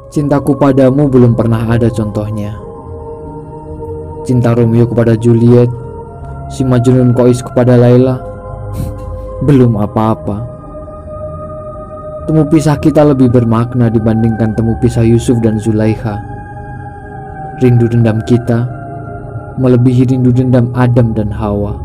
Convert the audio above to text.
Cintaku padamu belum pernah ada contohnya. Cinta Romeo kepada Juliet, si Majnun Kois kepada Laila, belum apa-apa. Temu pisah kita lebih bermakna dibandingkan temu pisah Yusuf dan Zulaikha. Rindu dendam kita melebihi rindu dendam Adam dan Hawa.